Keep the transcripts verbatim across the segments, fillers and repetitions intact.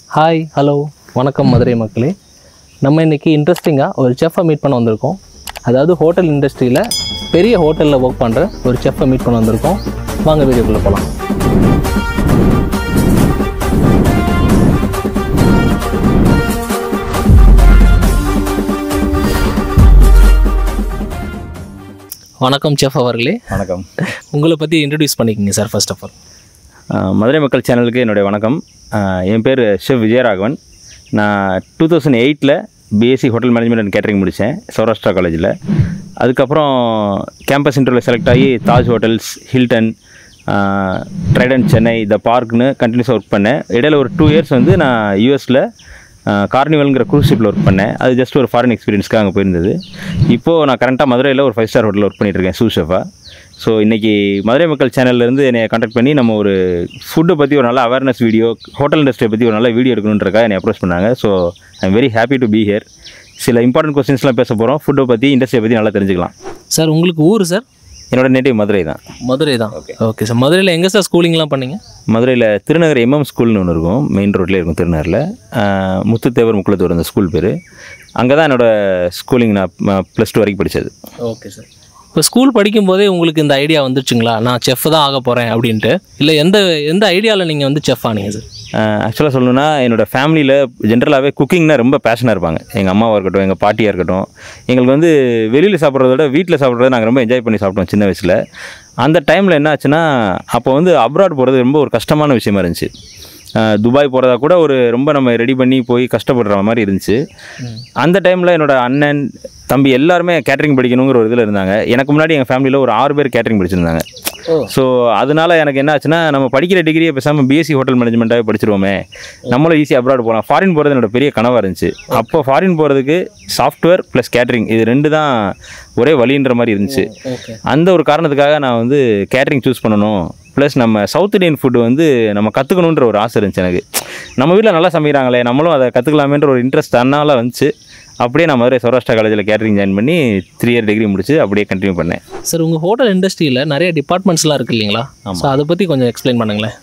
Hi hello வணக்கம் மதுரை மக்களே. நம்ம இன்றைக்கி இன்ட்ரெஸ்டிங்காக ஒரு செஃப்பை மீட் பண்ண வந்திருக்கோம். அதாவது ஹோட்டல் இண்டஸ்ட்ரியில் பெரிய ஹோட்டலில் ஒர்க் பண்ணுற ஒரு செஃப்பை மீட் பண்ண வந்திருக்கோம். வாங்க வீடியோக்குள்ளே போகலாம். வணக்கம் செஃப் அவர்களே. வணக்கம். உங்களை பற்றி இன்ட்ரடியூஸ் பண்ணிக்கிங்க sir. First of all Madurai மக்கள் சேனலுக்கு என்னுடைய வணக்கம். என் பேர் ஷெஃப் விஜயராகவன். நான் டூ தௌசண்ட் எயிட்டில் BSc hotel management and catering முடித்தேன் சௌராஷ்டிரா காலேஜில். அதுக்கப்புறம் கேம்பஸ் இன்டர்வியூவில் செலக்ட் ஆகி Taj hotels, Hilton, Trident Chennai, the பார்க்னு கண்டினியூஸாக ஒர்க் பண்ணேன். இடையில ஒரு டூ இயர்ஸ் வந்து நான் யூஎஸில் கார்னிவல்ங்கிற க்ரூஸ் ஷிப்பில் ஒர்க் பண்ணேன். அது ஜஸ்ட் ஒரு ஃபாரின் எக்ஸ்பீரியன்ஸ்க்காக அங்கே போயிருந்தது. இப்போது நான் கரெக்டாக மதுரையில் ஒரு ஃபைவ் ஸ்டார் ஹோட்டலில் ஒர்க் பண்ணிகிட்ருக்கேன் சூ ஷெஃபாக. ஸோ இன்றைக்கி மதுரை மக்கள் சேனல்லேருந்து என்னை கான்டாக்ட் பண்ணி நம்ம ஒரு ஃபுட்டை பற்றி ஒரு நல்ல அவேர்னஸ் வீடியோ, ஹோட்டல் இண்டஸ்ட்ரியை பற்றி ஒரு நல்ல வீடியோ எடுக்கணுன்றக்காக என்னை அப்ரோச் பண்ணாங்க. So I am very happy to be here. சில இம்பார்ட்டன்ட் கொஸ்டின்ஸ்லாம் பேச போகிறோம். ஃபுட்டை பற்றி, இண்டஸ்ட்ரியை பற்றி நல்லா தெரிஞ்சுக்கலாம். சார், உங்களுக்கு ஊர் சார்? என்னோட நேட்டிவ் மதுரை தான். மதுரை தான். Okay okay sir. மதுரையில் எங்கே சார் ஸ்கூலிங்லாம் பண்ணீங்க? மதுரையில் திருநகர் எம்எம் ஸ்கூல்னு ஒன்று இருக்கும், மெயின் ரோட்லேயே இருக்கும் திருநகரில். முத்துத்தேவர் முக்குளத்தூர் அந்த ஸ்கூல் பேர். அங்கே தான் என்னோடய ஸ்கூலிங் நான் ப்ளஸ் டூ வரைக்கும் படித்தது. Okay sir. இப்போ ஸ்கூல் படிக்கும்போதே உங்களுக்கு இந்த ஐடியா வந்துச்சுங்களா, நான் செஃப் தான் ஆக போகிறேன் அப்படின்ட்டு? இல்லை எந்த எந்த ஐடியாவில் நீங்கள் வந்து செஃப் ஆனீங்க சார்? ஆக்சுவலாக சொல்லணுன்னா, என்னோடய ஃபேமிலியில் ஜென்ரலாகவே குக்கிங்னா ரொம்ப பேஷனாக இருப்பாங்க. எங்கள் அம்மாவாக இருக்கட்டும், எங்கள் பாட்டியாக இருக்கட்டும். எங்களுக்கு வந்து வெளியில் சாப்பிட்றத விட வீட்டில் சாப்பிட்றத நாங்கள் ரொம்ப என்ஜாய் பண்ணி சாப்பிட்டோம் சின்ன வயசில். அந்த டைமில் என்ன ஆச்சுன்னா, அப்போ வந்து அப்ராட் போகிறது ரொம்ப ஒரு கஷ்டமான விஷயமா இருந்துச்சு. துபாய் போகிறதா கூட ஒரு ரொம்ப நம்ம ரெடி பண்ணி போய் கஷ்டப்படுற மாதிரி இருந்துச்சு. அந்த டைமில் என்னோடய அண்ணன், தம்பி எல்லாருமே கேட்டரிங் படிக்கணுங்கிற ஒரு இதில் இருந்தாங்க. எனக்கு முன்னாடி எங்கள் ஃபேமிலியில் ஒரு ஆறு பேர் கேட்டரிங் படிச்சிருந்தாங்க. ஸோ அதனால் எனக்கு என்ன ஆச்சுன்னா, நம்ம படிக்கிற டிகிரியை பேசாமல் பிஎஸ்சி ஹோட்டல் மேனேஜ்மெண்ட்டாகவே படிச்சிருவோமே, நம்மளும் ஈஸி அப்ராட் போகலாம். ஃபாரின் போகிறது என்னோட பெரிய கனவாக இருந்துச்சு. அப்போ ஃபாரின் போகிறதுக்கு சாஃப்ட்வேர் ப்ளஸ் கேட்டரிங் இது ரெண்டு தான் ஒரே வழின்ற மாதிரி இருந்துச்சு. அந்த ஒரு காரணத்துக்காக நான் வந்து கேட்டரிங் சூஸ் பண்ணணும். ப்ளஸ் நம்ம சவுத் இண்டியன் ஃபுட்டு வந்து நம்ம கற்றுக்கணுன்ற ஒரு ஆசை இருந்துச்சு எனக்கு. நம்ம வீட்டில் நல்லா சமைக்கிறாங்களே, நம்மளும் அதை கற்றுக்கலாமேன்ற ஒரு இன்ட்ரெஸ்ட் அதனால் வந்துச்சு. அப்படியே நான் மதுரை சௌராஷ்டிரா காலேஜில் கேட்டரிங் ஜாயின் பண்ணி த்ரீ இயர் டிகிரி முடிச்சு அப்படியே கண்டினியூ பண்ணேன். சார், உங்கள் ஹோட்டல் இண்டஸ்ட்ரியில் நிறைய டிபார்ட்மெண்ட்ஸ்லாம் இருக்குது இல்லைங்களா? ஸோ அதை பற்றி கொஞ்சம் எக்ஸ்பிளைன் பண்ணுங்களேன்.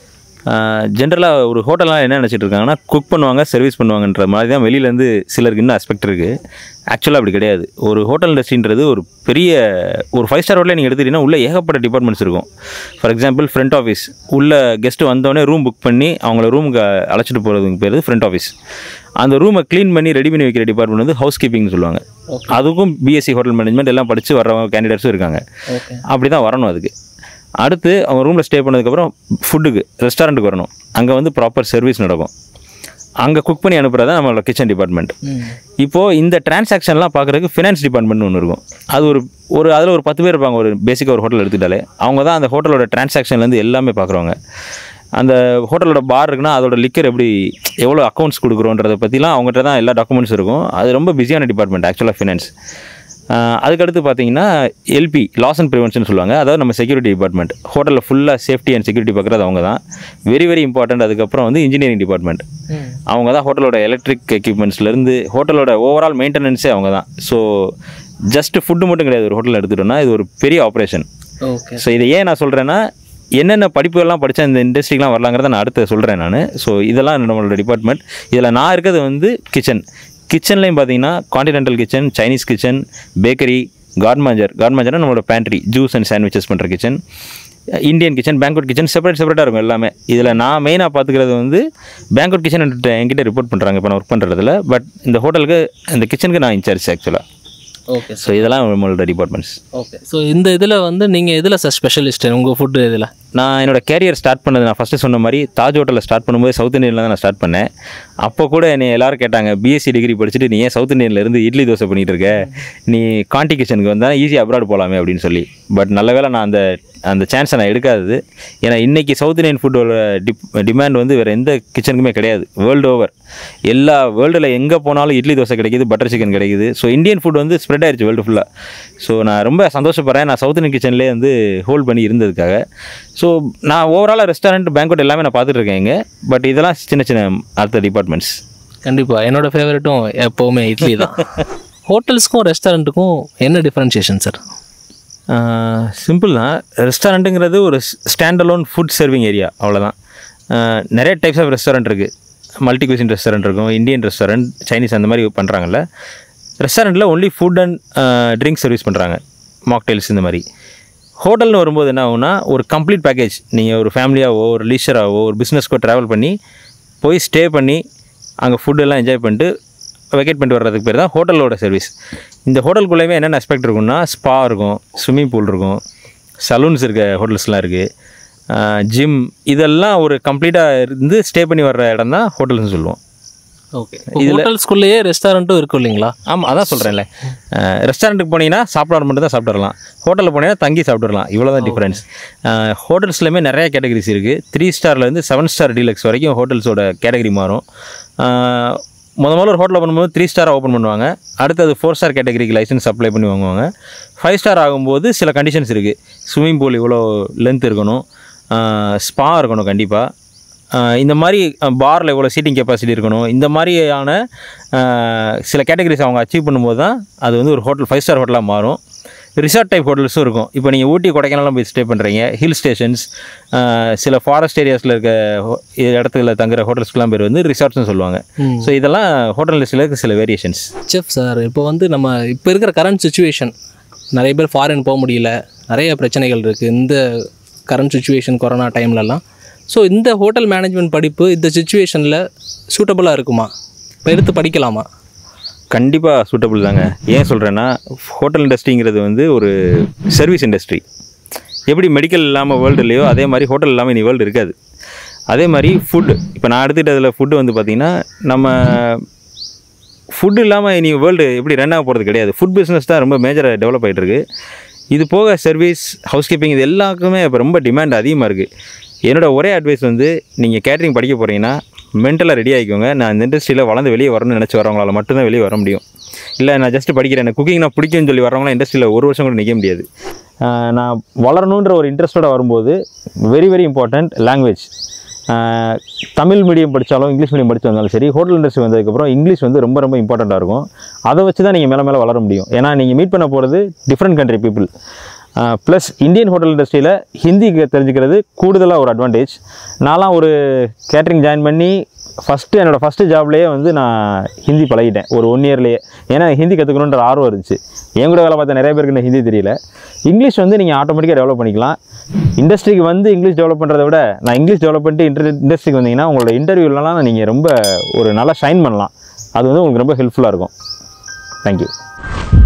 ஜென்ரலாக ஒரு ஹோட்டல்லாம் என்ன நினச்சிட்டு இருக்காங்கன்னா, குக் பண்ணுவாங்க, சர்வீஸ் பண்ணுவாங்கன்ற மாதிரி தான் வெளியிலேருந்து சிலருக்கு இன்னும் அஸ்பெக்ட் இருக்குது. ஆக்சுவலாக அப்படி கிடையாது. ஒரு ஹோட்டல் இண்டஸ்ட்ரின்றது ஒரு பெரிய ஒரு ஃபைவ் ஸ்டார் ஹோட்டலில் நீங்கள் எடுத்துக்கிட்டிங்கன்னா உள்ளே ஏகப்பட்ட டிபார்ட்மெண்ட்ஸ் இருக்கும். For example front office. உள்ள கெஸ்ட்டு வந்தோடனே ரூம் புக் பண்ணி அவங்கள ரூமுக்கு அழைச்சிட்டு போகிறதுக்கு பேர் ஃப்ரண்ட் ஆஃபீஸ். அந்த ரூமை க்ளீன் பண்ணி ரெடி பண்ணி வைக்கிற டிபார்ட்மெண்ட் வந்து ஹவுஸ் கீப்பிங்னு சொல்லுவாங்க. அதுக்கும் பிஎஸ்சி ஹோட்டல் மேனேஜ்மெண்ட் எல்லாம் படித்து வர்றவங்க கேண்டிடேட்ஸும் இருக்காங்க. அப்படி தான் வரணும். அதுக்கு அடுத்து அவங்க ரூமில் ஸ்டே பண்ணதுக்கப்புறம் ஃபுட்டுக்கு ரெஸ்டாரண்ட்டுக்கு வரணும். அங்கே வந்து ப்ராப்பர் சர்வீஸ் நடக்கும். அங்கே குக் பண்ணி அனுப்புகிறதா நம்மளோட கிச்சன் டிபார்ட்மெண்ட். இப்போது இந்த டிரான்சாக்ஷன்லாம் பார்க்குறதுக்கு ஃபினான்ஸ் டிபார்ட்மெண்ட்னு ஒன்று இருக்கும். அது ஒரு ஒரு அதில் ஒரு பத்து பேர் இருப்பாங்க. ஒரு பேசிக்காக ஒரு ஹோட்டல் எடுத்துக்கிட்டாலே அவங்க தான் அந்த ஹோட்டலோட டிரான்சாக்ஷன்லேருந்து எல்லாமே பார்க்குறவங்க. அந்த ஹோட்டலோட பார் இருக்குன்னா அதோட லிக்கர் எப்படி எவ்வளோ அக்கௌண்ட்ஸ் கொடுக்குறோன்றதை பற்றிலாம் அவங்ககிட்ட தான் எல்லா டாக்குமெண்ட்ஸ் இருக்கும். அது ரொம்ப பிஸியான டிபார்ட்மெண்ட் ஆக்சுவலாக ஃபினான்ஸ். அதுக்கடுத்து பார்த்தீங்கன்னா எல்பி, லாஸ் அண்ட் ப்ரிவென்ஷன் சொல்லுவாங்க. அதாவது நம்ம செக்யூரிட்டி டிபார்ட்மெண்ட். ஹோட்டலில் ஃபுல்லாக சேஃப்டி அண்ட் செக்யூரிட்டி பார்க்குறது அவங்க தான். Very very important. அதுக்கப்புறம் வந்து இன்ஜினியரிங் டிபார்ட்மெண்ட். அவங்க தான் ஹோட்டலோட எலக்ட்ரிக் எக்யூப்மெண்ட்ஸ்லேருந்து ஹோட்டலோட ஓவரால் மெயின்டெனன்ஸே அவங்க தான். ஸோ ஜஸ்ட் ஃபுட்டு மட்டும் கிடையாது. ஒரு ஹோட்டலில் எடுத்துகிட்டோன்னா இது ஒரு பெரிய ஆப்ரேஷன். ஸோ இதை ஏன் நான் சொல்கிறேன்னா, என்னென்ன படிப்புகள்லாம் படித்தா இந்த இண்டஸ்ட்ரிக்கெலாம் வரலாங்கிறத நான் அடுத்து சொல்கிறேன் நான். ஸோ இதெல்லாம் நம்மளோட டிபார்ட்மெண்ட். இதில் நான் இருக்கிறது வந்து கிச்சன். கிச்சன்லேயும் பார்த்தீங்கன்னா continental kitchen, Chinese kitchen, bakery, garde manger. கார்ட்மாஞ்சர்னா நம்மளோட பேண்ட்ரி, ஜூஸ் அண்ட் சாண்ட்விச்சஸ் பண்ணுற kitchen, Indian kitchen, banquet kitchen, separate செப்பரேட்டாக இருக்கும் எல்லாமே. இதில் நான் மெயினாக பார்த்துக்கிறது வந்து பேங்க்வெட் கிச்சன் என்கிட்ட ரிப்போர்ட் பண்ணுறாங்க இப்போ நான் ஒர்க் பண்ணுறதுல. பட் இந்த ஹோட்டலுக்கு, இந்த கிச்சனுக்கு நான் இன்சார்ஜ் ஆக்சுவலாக. ஓகே. ஸோ இதெல்லாம் நம்மளோட டிபார்ட்மெண்ட்ஸ். ஓகே. ஸோ இந்த இதில் வந்து நீங்கள் எதில் சார் ஸ்பெஷலிஸ்ட் உங்கள் ஃபுட்டு இதில்? நான் என்னோடய கேரியர் ஸ்டார்ட் பண்ணது, நான் ஃபஸ்ட்டு சொன்ன மாதிரி தாஜ் ஹோட்டலில் ஸ்டார்ட் பண்ணும்போது சவுத் இந்தியனில் தான் நான் ஸ்டார்ட் பண்ணேன். அப்போ கூட என்னை எல்லோரும் கேட்டாங்க, பிஎஸ்சி டிகிரி படிச்சுட்டு நீ ஏன் சவுத் இந்தியன்லேருந்து இட்லி தோசை பண்ணிகிட்டு இருக்க, நீ காண்டி கிச்சனுக்கு வந்தால் ஈஸியாக அப்ராட் போகலாமே அப்படின்னு சொல்லி. பட் நல்ல வேளை நான் அந்த அந்த சான்ஸை நான் எடுக்காதது. ஏன்னா இன்றைக்கி சவுத் இந்தியன் ஃபுட்டோட டிப் டிமாண்ட் வந்து வேறு எந்த கிச்சனுக்குமே கிடையாது. வேர்ல்டு ஓவர் எல்லா வேர்ல்டில் எங்கே போனாலும் இட்லி தோசை கிடைக்கிது, பட்டர் சிக்கன் கிடைக்கிது. ஸோ இந்தியன் ஃபுட் வந்து ஸ்ப்ரெட் ஆயிடுச்சு வேர்ல்டு ஃபுல்லாக. ஸோ நான் ரொம்ப சந்தோஷப்படுறேன் நான் சவுத் இந்தியன் கிச்சன்லேயே வந்து ஹோல்ட் பண்ணி இருந்ததுக்காக. ஸோ நான் ஓவராலாக ரெஸ்டாரண்ட், பேங்க்வெட் எல்லாமே நான் பார்த்துட்டு இருக்கேன் இங்கே. பட் இதெல்லாம் சின்ன சின்ன அடுத்த டிபார்ட்மெண்ட்ஸ். கண்டிப்பாக என்னோடய ஃபேவரட்டும் எப்போவுமே இட்லி தான். ஹோட்டல்ஸ்க்கும் ரெஸ்டாரண்ட்டுக்கும் என்ன டிஃப்ரென்ஷியேஷன் சார்? சிம்பிள் தான். ரெஸ்டாரண்ட்டுங்கிறது ஒரு stand alone food serving area, அவ்வளோதான். நிறைய டைப்ஸ் ஆஃப் ரெஸ்டாரண்ட் இருக்குது. மல்டி குசின் ரெஸ்டாரண்ட் இருக்கும், இந்தியன் ரெஸ்டாரண்ட், சைனீஸ் அந்த மாதிரி பண்ணுறாங்கல்ல. ரெஸ்டாரண்ட்டில் only food and drink service பண்ணுறாங்க, மாக்டெயில்ஸ் இந்த மாதிரி. ஹோட்டல்னு வரும்போது என்ன ஆகுனா ஒரு கம்ப்ளீட் பேக்கேஜ். நீங்கள் ஒரு ஃபேமிலியாவோ ஒரு லீஷராகவோ ஒரு பிஸ்னஸ்க்கோ ட்ராவல் பண்ணி போய் ஸ்டே பண்ணி அங்கே ஃபுட்டெல்லாம் என்ஜாய் பண்ணிட்டு வெக்கேட் பண்ணிட்டு வர்றதுக்கு பேர் தான் ஹோட்டலோட சர்வீஸ். இந்த ஹோட்டலுக்குள்ளேயுமே என்னென்ன அஸ்பெக்ட் இருக்குன்னா, ஸ்பா இருக்கும், ஸ்விம்மிங் பூல் இருக்கும், சலூன்ஸ் இருக்க ஹோட்டல்ஸ்லாம் இருக்குது, ஜிம், இதெல்லாம் ஒரு கம்ப்ளீட்டாக இருந்து ஸ்டே பண்ணி வர்ற இடம் தான் ஹோட்டல்ஸ்னு சொல்லுவோம். ஓகே, ஹோட்டல்ஸ்குள்ளேயே ரெஸ்டாரண்ட்டும் இருக்கும் இல்லைங்களா? ஆமாம், அதான் சொல்கிறேன்ல. ரெஸ்டாரண்ட்டுக்கு போனீங்கன்னா சாப்பிட மட்டும் தான் சாப்பிட்றலாம், ஹோட்டலில் போனீங்கன்னா தங்கி சாப்பிட்றலாம், இவ்வளோ தான் டிஃப்ரென்ஸ். ஹோட்டல்ஸ்லையுமே நிறைய கேட்டகரிஸ் இருக்குது. த்ரீ ஸ்டார்லேருந்து செவன் ஸ்டார் டீலக்ஸ் வரைக்கும் ஹோட்டல்ஸோட கேட்டகரி மாறும். முத முதல்ல ஒரு ஹோட்டல் ஓப்பன் பண்ணும்போது த்ரீ ஸ்டார் ஓப்பன் பண்ணுவாங்க, அடுத்தது ஃபோர் ஸ்டார் கேட்டகரிக்கு லைசன்ஸ் அப்ளை பண்ணி வாங்குவாங்க. ஃபைவ் ஸ்டார் ஆகும்போது சில கண்டிஷன்ஸ் இருக்குது. ஸ்விம்மிங் பூல் இவ்வளோ லென்த் இருக்கணும், ஸ்பா இருக்கணும் கண்டிப்பாக, இந்த மாதிரி பாரில் எவ்வளோ சீட்டிங் கெப்பாசிட்டி இருக்கணும், இந்த மாதிரியான சில கேட்டகரிஸ் அவங்க அச்சீவ் பண்ணும்போது தான் அது வந்து ஒரு ஹோட்டல் ஃபைவ் ஸ்டார் ஹோட்டலாக மாறும். ரிசார்ட் டைப் ஹோட்டல்ஸும் இருக்கும். இப்போ நீங்கள் ஊட்டி கொடைக்கானலாம் போய் ஸ்டே பண்ணுறீங்க, ஹில் ஸ்டேஷன்ஸ், சில ஃபாரஸ்ட் ஏரியாஸில் இருக்க இடத்துல தங்குற ஹோட்டல்ஸ்க்குலாம் பேர் வந்து ரிசார்ட்ஸ்னு சொல்லுவாங்க. ஸோ இதெல்லாம் ஹோட்டல் லிஸ்ட்டில் இருக்க சில வேரியேஷன்ஸ். செஃப் சார், இப்போ வந்து நம்ம இப்போ இருக்கிற கரண்ட் சுச்சுவேஷன், நிறைய பேர் ஃபாரின் போக முடியல, நிறைய பிரச்சனைகள் இருக்குது இந்த கரண்ட் சுச்சுவேஷன், கொரோனா டைம்லலாம். ஸோ இந்த ஹோட்டல் மேனேஜ்மெண்ட் படிப்பு இந்த சுச்சுவேஷனில் சூட்டபுளாக இருக்குமா? இப்போ எடுத்து படிக்கலாமா? கண்டிப்பாக சூட்டபுள் தாங்க. ஏன் சொல்கிறேன்னா, ஹோட்டல் இண்டஸ்ட்ரிங்கிறது வந்து ஒரு சர்வீஸ் இண்டஸ்ட்ரி. எப்படி மெடிக்கல் இல்லாமல் வேர்ல்டு இல்லையோ அதே மாதிரி ஹோட்டல் இல்லாமல் இனி வேர்ல்டு இருக்காது. அதே மாதிரி ஃபுட்டு, இப்போ நான் எடுத்துக்கிட்டதில் ஃபுட்டு வந்து பார்த்திங்கன்னா, நம்ம ஃபுட்டு இல்லாமல் இனி வேர்ல்டு எப்படி ரன் ஆக போகிறது கிடையாது. ஃபுட் பிஸ்னஸ் தான் ரொம்ப மேஜராக டெவலப் ஆகிட்டு இருக்குது. இது போக சர்வீஸ், ஹவுஸ் கீப்பிங், இது எல்லாருக்குமே இப்போ ரொம்ப டிமாண்ட் அதிகமாக இருக்குது. என்னோடய ஒரே அட்வைஸ் வந்து, நீங்கள் கேட்ரிங் படிக்க போகிறீங்கன்னா மென்டலாக ரெடி ஆகிக்கோங்க. நான் இந்த இண்டஸ்ட்ரியில் வளர்ந்து வெளியே வரணும்னு நினச்சி வரவங்களால மட்டும்தான் வெளியே வர முடியும். இல்லை நான் ஜஸ்ட் படிக்கிறேன், எனக்கு குக்கிங் நான் பிடிக்கும்னு சொல்லி வரவங்களாம் இண்டஸ்ட்ரியில் ஒரு வருஷம் கூட நிற்க முடியாது. நான் வளரணுன்ற ஒரு இன்ட்ரெஸ்ட்டோட வரும்போது very very important language. Tamil medium படித்தாலும் இங்கிலீஷ் மீடியம் படித்து வந்தாலும் சரி, ஹோட்டல் இண்டஸ்ட்ரி வந்ததுக்கப்புறம் இங்கிலீஷ் வந்து ரொம்ப ரொம்ப இம்பார்ட்டண்ட்டாக இருக்கும். அதை வச்சு தான் நீங்கள் மேலே மேலே வளர முடியும். ஏன்னா நீங்கள் மீட் பண்ண போகிறது different country people. Plus Indian hotel இண்டஸ்ட்ரியில் ஹிந்தி தெரிஞ்சுக்கிறது கூடுதலாக ஒரு அட்வான்டேஜ். நான்லாம் ஒரு கேட்ரிங் ஜாயின் பண்ணி ஃபஸ்ட்டு என்னோடய ஃபஸ்ட்டு ஜாப்லேயே வந்து நான் ஹிந்தி பழகிட்டேன் ஒரு ஒன் இயர்லேயே. ஏன்னா ஹிந்தி கற்றுக்கணுன்ற ஆர்வம் இருந்துச்சு. என் கூட வேலை பார்த்த நிறைய பேருக்கு இந்த ஹிந்தி தெரியல. இங்கிலீஷ் வந்து நீங்கள் ஆட்டோமேட்டிக்காக டெவலப் பண்ணிக்கலாம். இண்டஸ்ட்ரிக்கு வந்து இங்கிலீஷ் டெவலப் பண்ணுறதை விட நான் இங்கிலீஷ் டெவலப் பண்ணிட்டு இன்டர் இண்டஸ்ட்ரிக்கு வந்தீங்கன்னா உங்களோட இன்டர்வியூலலாம் நீங்கள் ரொம்ப ஒரு நல்லா ஷைன் பண்ணலாம். அது வந்து உங்களுக்கு ரொம்ப ஹெல்ப்ஃபுல்லாக இருக்கும். தேங்க்யூ.